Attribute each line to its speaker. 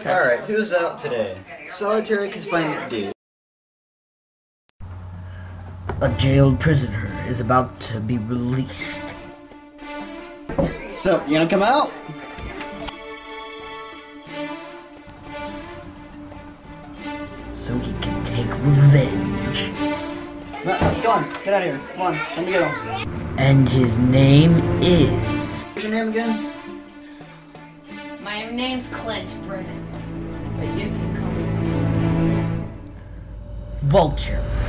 Speaker 1: Alright, who's out today? Solitary confinement dude.
Speaker 2: A jailed prisoner is about to be released.
Speaker 1: So, you gonna come out?
Speaker 2: So he can take revenge.
Speaker 1: No, go on, get out of here. Come on, let me go.
Speaker 2: And his name is...
Speaker 1: What's your name again?
Speaker 3: My name's Clint Brennan, but you can call me
Speaker 2: Vulture.